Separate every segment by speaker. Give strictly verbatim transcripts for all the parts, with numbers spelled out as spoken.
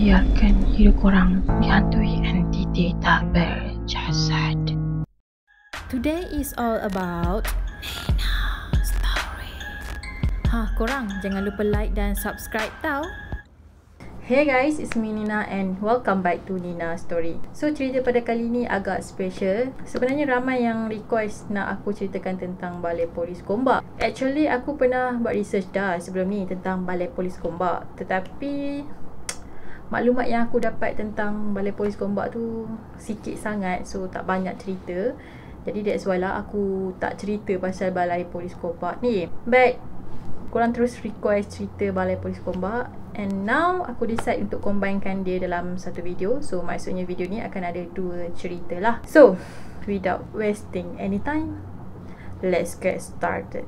Speaker 1: biarkan hidup korang dihantui entiti tak berjasad.
Speaker 2: Today is all about Nina Story. Ha, korang jangan lupa like dan subscribe tau. Hey guys, it's me Nina and welcome back to Nina Story. So cerita pada kali ni agak special. Sebenarnya ramai yang request nak aku ceritakan tentang Balai Polis Gombak. Actually aku pernah buat research dah sebelum ni tentang Balai Polis Gombak, tetapi maklumat yang aku dapat tentang Balai Polis Gombak tu sikit sangat, so tak banyak cerita. Jadi that's why lah aku tak cerita pasal Balai Polis Gombak ni. But korang terus request cerita Balai Polis Gombak, and now aku decide untuk combinekan dia dalam satu video. So maksudnya video ni akan ada dua cerita lah. So without wasting any time, let's get started.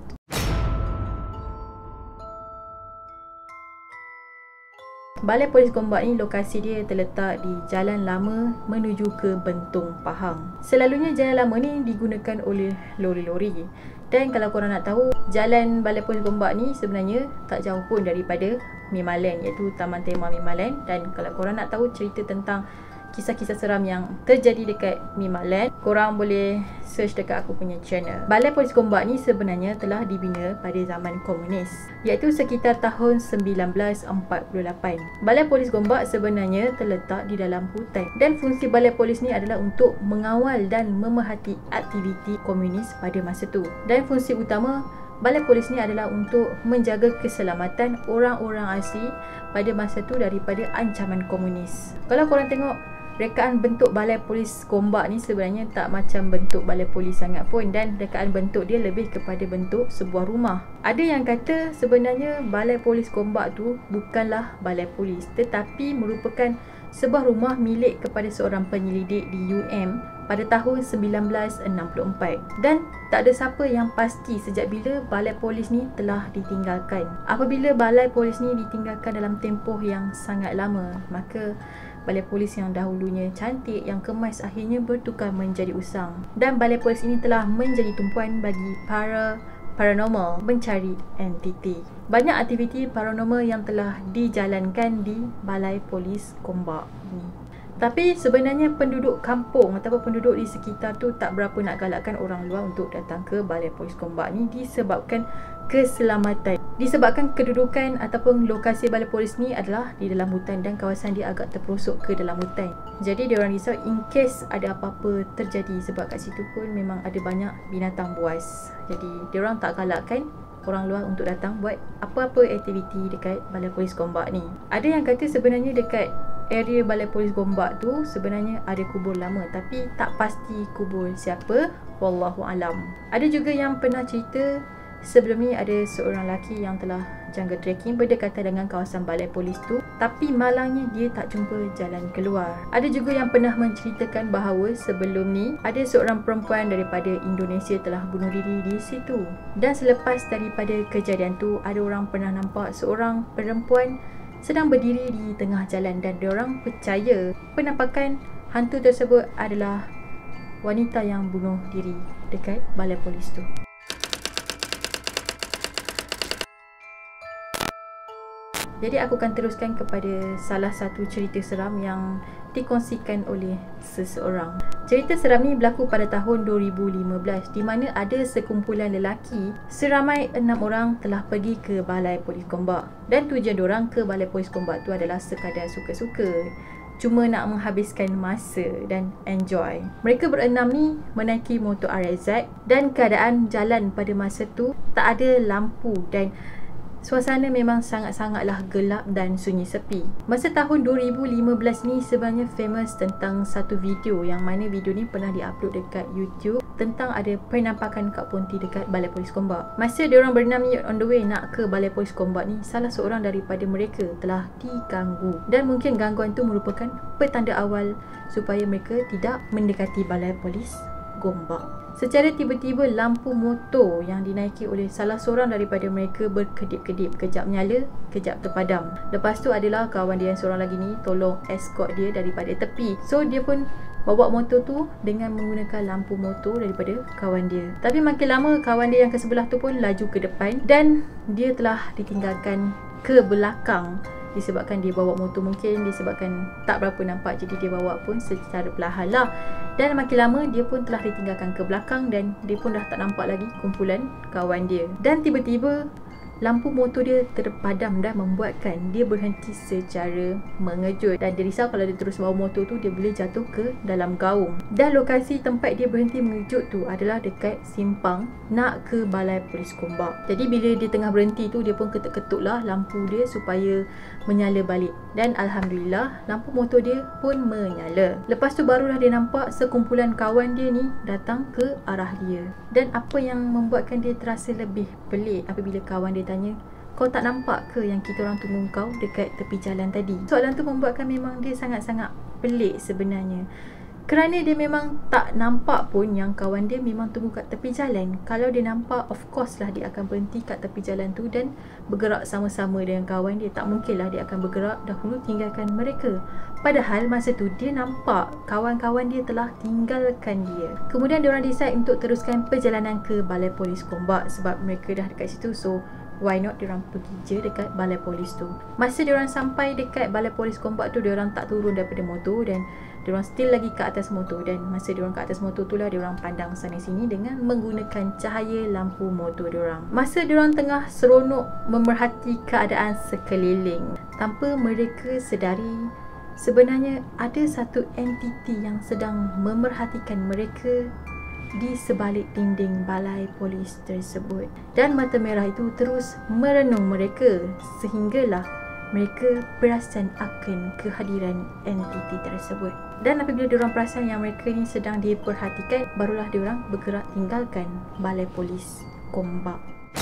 Speaker 2: Balai Polis Gombak ni lokasi dia terletak di Jalan Lama menuju ke Bentong Pahang. Selalunya jalan lama ni digunakan oleh lori-lori. Dan kalau korang nak tahu, jalan Balai Polis Gombak ni sebenarnya tak jauh pun daripada Mimalen, iaitu Taman Tema Mimalen. Dan kalau korang nak tahu cerita tentang kisah-kisah seram yang terjadi dekat Mimalen, korang boleh search dekat aku punya channel. Balai Polis Gombak ni sebenarnya telah dibina pada zaman komunis, iaitu sekitar tahun sembilan belas empat puluh lapan. Balai Polis Gombak sebenarnya terletak di dalam hutan, dan fungsi Balai Polis ni adalah untuk mengawal dan memerhati aktiviti komunis pada masa tu. Dan fungsi utama Balai Polis ni adalah untuk menjaga keselamatan orang-orang asli pada masa tu daripada ancaman komunis. Kalau korang tengok rekaan bentuk Balai Polis Gombak ni sebenarnya tak macam bentuk balai polis sangat pun, dan rekaan bentuk dia lebih kepada bentuk sebuah rumah. Ada yang kata sebenarnya Balai Polis Gombak tu bukanlah balai polis, tetapi merupakan sebuah rumah milik kepada seorang penyelidik di U M pada tahun sembilan belas enam puluh empat, dan tak ada siapa yang pasti sejak bila balai polis ni telah ditinggalkan. Apabila balai polis ni ditinggalkan dalam tempoh yang sangat lama, maka balai polis yang dahulunya cantik, yang kemas, akhirnya bertukar menjadi usang, dan balai polis ini telah menjadi tumpuan bagi para paranormal mencari entiti. Banyak aktiviti paranormal yang telah dijalankan di Balai Polis Gombak ni. Tapi sebenarnya penduduk kampung ataupun penduduk di sekitar tu tak berapa nak galakkan orang luar untuk datang ke Balai Polis Gombak ni disebabkan keselamatan. Disebabkan kedudukan ataupun lokasi balai polis ni adalah di dalam hutan, dan kawasan dia agak terperosok ke dalam hutan. Jadi diorang risau in case ada apa-apa terjadi, sebab kat situ pun memang ada banyak binatang buas. Jadi diorang tak galakkan orang luar untuk datang buat apa-apa aktiviti dekat Balai Polis Gombak ni. Ada yang kata sebenarnya dekat area Balai Polis Gombak tu sebenarnya ada kubur lama, tapi tak pasti kubur siapa, wallahu alam. Ada juga yang pernah cerita sebelum ni ada seorang lelaki yang telah jungle trekking berdekatan dengan kawasan balai polis tu, tapi malangnya dia tak jumpa jalan keluar. Ada juga yang pernah menceritakan bahawa sebelum ni ada seorang perempuan daripada Indonesia telah bunuh diri di situ. Dan selepas daripada kejadian tu, ada orang pernah nampak seorang perempuan sedang berdiri di tengah jalan, dan diorang percaya penampakan hantu tersebut adalah wanita yang bunuh diri dekat balai polis tu. Jadi aku akan teruskan kepada salah satu cerita seram yang dikongsikan oleh seseorang. Cerita seram ni berlaku pada tahun dua ribu lima belas, di mana ada sekumpulan lelaki seramai enam orang telah pergi ke Balai Polis Gombak. Dan tujuan diorang ke Balai Polis Gombak tu adalah sekadar suka-suka, cuma nak menghabiskan masa dan enjoy. Mereka berenam ni menaiki motor R X Z, dan keadaan jalan pada masa tu tak ada lampu, dan suasana memang sangat-sangatlah gelap dan sunyi sepi. Masa tahun dua ribu lima belas ni sebenarnya famous tentang satu video, yang mana video ni pernah diupload dekat YouTube, tentang ada penampakan Kak Ponti dekat Balai Polis Gombak. Masa diorang berenam ni on the way nak ke Balai Polis Gombak ni, salah seorang daripada mereka telah diganggu, dan mungkin gangguan tu merupakan petanda awal supaya mereka tidak mendekati Balai Polis Gombak. Secara tiba-tiba lampu motor yang dinaiki oleh salah seorang daripada mereka berkedip-kedip, kejap menyala, kejap terpadam. Lepas tu adalah kawan dia yang seorang lagi ni tolong escort dia daripada tepi. So dia pun bawa motor tu dengan menggunakan lampu motor daripada kawan dia. Tapi makin lama kawan dia yang ke sebelah tu pun laju ke depan, dan dia telah ditinggalkan ke belakang disebabkan dia bawa motor, mungkin disebabkan tak berapa nampak, jadi dia bawa pun secara perlahan lah. Dan makin lama dia pun telah ditinggalkan ke belakang dan dia pun dah tak nampak lagi kumpulan kawan dia. Dan tiba-tiba lampu motor dia terpadam dan membuatkan dia berhenti secara mengejut, dan dia risau kalau dia terus bawa motor tu dia boleh jatuh ke dalam gaung. Dan lokasi tempat dia berhenti mengejut tu adalah dekat simpang nak ke Balai Polis Gombak. Jadi bila dia tengah berhenti tu, dia pun ketuk-ketuk lah lampu dia supaya menyala balik, dan Alhamdulillah lampu motor dia pun menyala. Lepas tu barulah dia nampak sekumpulan kawan dia ni datang ke arah dia. Dan apa yang membuatkan dia terasa lebih pelik apabila kawan dia tanya, kau tak nampak ke yang kita orang tunggu kau dekat tepi jalan tadi? Soalan tu membuatkan memang dia sangat-sangat pelik sebenarnya, kerana dia memang tak nampak pun yang kawan dia memang tunggu kat tepi jalan. Kalau dia nampak, of course lah dia akan berhenti kat tepi jalan tu dan bergerak sama-sama dengan kawan dia. Tak mungkin lah dia akan bergerak dahulu tinggalkan mereka. Padahal masa tu dia nampak kawan-kawan dia telah tinggalkan dia. Kemudian diorang decide untuk teruskan perjalanan ke Balai Polis Gombak sebab mereka dah dekat situ, so why not diorang pergi je dekat balai polis tu. Masa diorang sampai dekat Balai Polis Gombak tu, diorang tak turun daripada motor dan diorang still lagi ke atas motor. Dan masa diorang ke atas motor tu lah diorang pandang sana sini dengan menggunakan cahaya lampu motor diorang. Masa diorang tengah seronok memerhati keadaan sekeliling, tanpa mereka sedari sebenarnya ada satu entiti yang sedang memerhatikan mereka di sebalik dinding balai polis tersebut. Dan mata merah itu terus merenung mereka sehinggalah mereka perasan akan kehadiran entiti tersebut. Dan apabila diorang perasan yang mereka ni sedang diperhatikan, barulah diorang bergerak tinggalkan Balai Polis Gombak.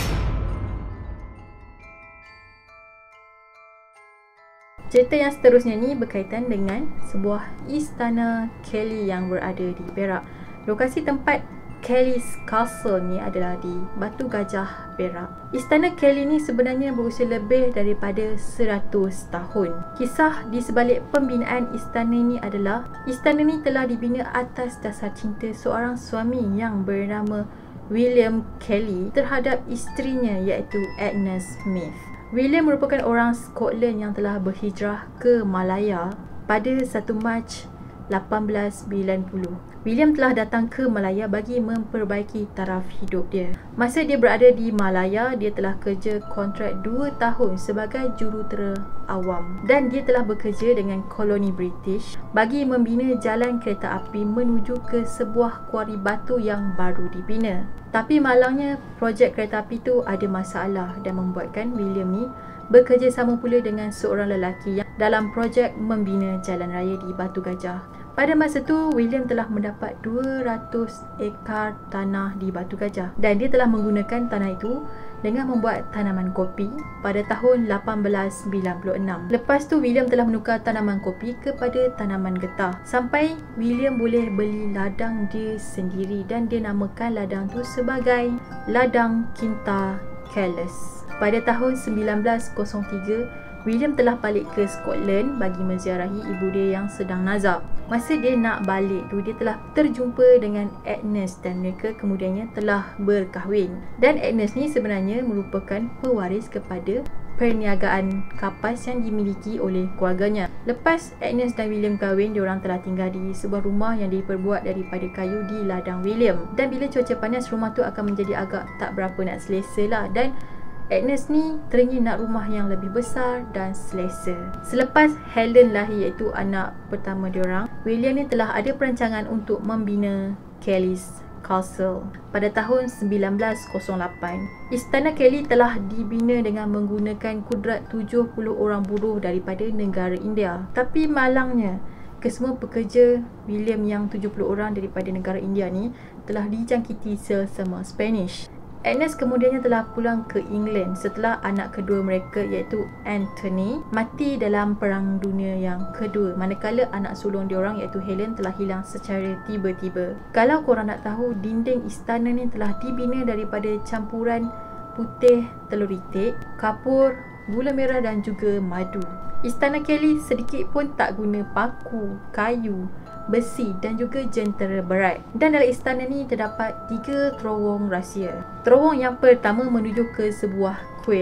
Speaker 2: Cerita yang seterusnya ni berkaitan dengan sebuah istana Kelly yang berada di Perak. Lokasi tempat Kelly's Castle ni adalah di Batu Gajah, Perak. Istana Kelly ni sebenarnya berusia lebih daripada seratus tahun. Kisah di sebalik pembinaan istana ni adalah, istana ni telah dibina atas dasar cinta seorang suami yang bernama William Kelly terhadap isterinya iaitu Agnes Smith. William merupakan orang Scotland yang telah berhijrah ke Malaya pada satu Mac lapan belas sembilan puluh. William telah datang ke Malaya bagi memperbaiki taraf hidup dia. Masa dia berada di Malaya, dia telah kerja kontrak dua tahun sebagai jurutera awam, dan dia telah bekerja dengan koloni British bagi membina jalan kereta api menuju ke sebuah kuari batu yang baru dibina. Tapi malangnya projek kereta api tu ada masalah dan membuatkan William ni bekerja sama pula dengan seorang lelaki yang dalam projek membina jalan raya di Batu Gajah. Pada masa tu, William telah mendapat dua ratus ekar tanah di Batu Gajah dan dia telah menggunakan tanah itu dengan membuat tanaman kopi pada tahun lapan belas sembilan puluh enam. Lepas tu, William telah menukar tanaman kopi kepada tanaman getah sampai William boleh beli ladang dia sendiri, dan dia namakan ladang tu sebagai Ladang Kinta Kellis. Pada tahun sembilan belas kosong tiga, William telah balik ke Scotland bagi menziarahi ibu dia yang sedang nazak. Masa dia nak balik tu, dia telah terjumpa dengan Agnes dan mereka kemudiannya telah berkahwin. Dan Agnes ni sebenarnya merupakan pewaris kepada perniagaan kapas yang dimiliki oleh keluarganya. Lepas Agnes dan William kahwin, diorang telah tinggal di sebuah rumah yang diperbuat daripada kayu di ladang William. Dan bila cuaca panas, rumah tu akan menjadi agak tak berapa nak selesa lah, dan Agnes ni teringin nak rumah yang lebih besar dan selesa. Selepas Helen lahir, iaitu anak pertama diorang, William ni telah ada perancangan untuk membina Kelly's Castle pada tahun sembilan belas kosong lapan. Istana Kelly telah dibina dengan menggunakan kudrat tujuh puluh orang buruh daripada negara India. Tapi malangnya, kesemua pekerja William yang tujuh puluh orang daripada negara India ni telah dijangkiti selsema Spanish. Agnes kemudiannya telah pulang ke England setelah anak kedua mereka iaitu Anthony mati dalam Perang Dunia yang kedua, manakala anak sulung diorang iaitu Helen telah hilang secara tiba-tiba. Kalau korang nak tahu, dinding istana ni telah dibina daripada campuran putih telur itik, kapur, gula merah dan juga madu. Istana Kelly sedikit pun tak guna paku, kayu, besi dan juga jentera berat. Dan dalam istana ni terdapat tiga terowong rahsia. Terowong yang pertama menuju ke sebuah kuil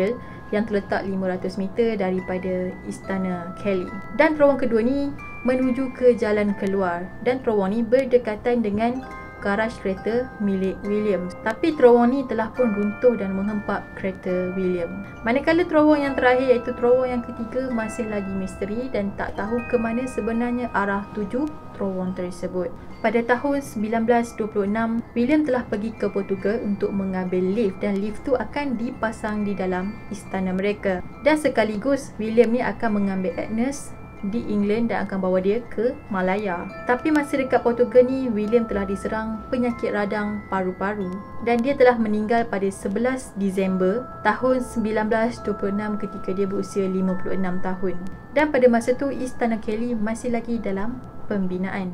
Speaker 2: yang terletak lima ratus meter daripada Istana Kelly. Dan terowong kedua ni menuju ke jalan keluar, dan terowong ni berdekatan dengan garaj kereta milik William. Tapi terowong ni telah pun runtuh dan menghempap kereta William. Manakala terowong yang terakhir iaitu terowong yang ketiga masih lagi misteri dan tak tahu ke mana sebenarnya arah tuju terowong tersebut. Pada tahun sembilan belas dua puluh enam, William telah pergi ke Portugal untuk mengambil lift, dan lift tu akan dipasang di dalam istana mereka. Dan sekaligus William ni akan mengambil Agnes di England dan akan bawa dia ke Malaya. Tapi masa dekat Portugal ni, William telah diserang penyakit radang paru-paru dan dia telah meninggal pada sebelas Disember tahun sembilan belas dua puluh enam ketika dia berusia lima puluh enam tahun. Dan pada masa tu Istana Kelly masih lagi dalam pembinaan.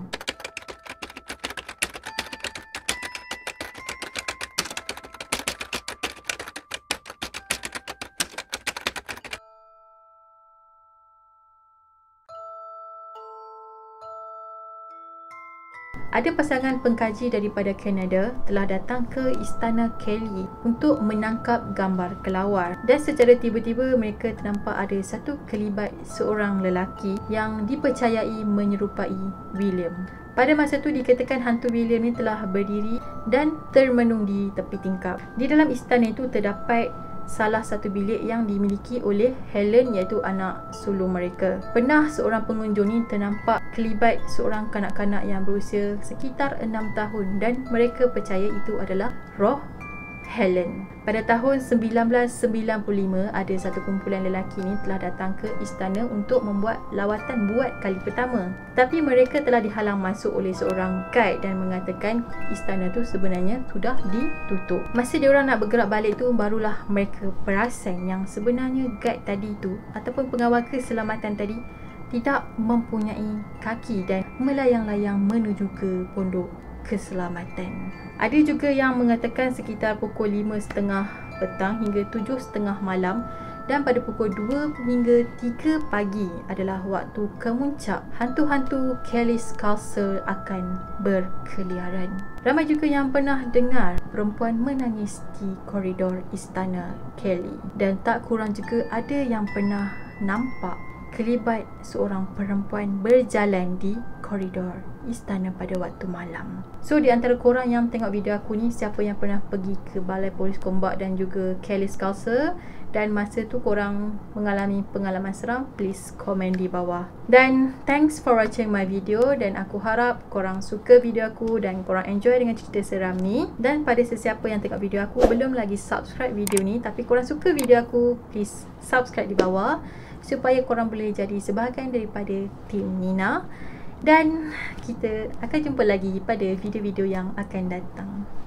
Speaker 2: Ada pasangan pengkaji daripada Kanada telah datang ke Istana Kelly untuk menangkap gambar kelawar, dan secara tiba-tiba mereka ternampak ada satu kelibat seorang lelaki yang dipercayai menyerupai William. Pada masa tu dikatakan hantu William ni telah berdiri dan termenung di tepi tingkap. Di dalam istana itu terdapat salah satu bilik yang dimiliki oleh Helen, iaitu anak sulung mereka. Pernah seorang pengunjung ni ternampak kelibat seorang kanak-kanak yang berusia sekitar enam tahun dan mereka percaya itu adalah roh Helen. Pada tahun sembilan belas sembilan puluh lima, ada satu kumpulan lelaki ni telah datang ke istana untuk membuat lawatan buat kali pertama. Tapi mereka telah dihalang masuk oleh seorang guide dan mengatakan istana tu sebenarnya sudah ditutup. Masa diorang nak bergerak balik tu, barulah mereka perasan yang sebenarnya guide tadi tu ataupun pengawal keselamatan tadi tidak mempunyai kaki dan melayang-layang menuju ke pondok keselamatan. Ada juga yang mengatakan sekitar pukul lima tiga puluh petang hingga tujuh tiga puluh malam dan pada pukul dua hingga tiga pagi adalah waktu kemuncak hantu-hantu Kelly's Castle akan berkeliaran. Ramai juga yang pernah dengar perempuan menangis di koridor Istana Kelly, dan tak kurang juga ada yang pernah nampak kelibat seorang perempuan berjalan di koridor istana pada waktu malam. So di antara korang yang tengok video aku ni, siapa yang pernah pergi ke Balai Polis Gombak dan juga Kelly's Castle dan masa tu korang mengalami pengalaman seram, please komen di bawah. Dan thanks for watching my video, dan aku harap korang suka video aku dan korang enjoy dengan cerita seram ni. Dan pada sesiapa yang tengok video aku belum lagi subscribe video ni tapi korang suka video aku, please subscribe di bawah supaya korang boleh jadi sebahagian daripada tim Nina. Dan kita akan jumpa lagi pada video-video yang akan datang.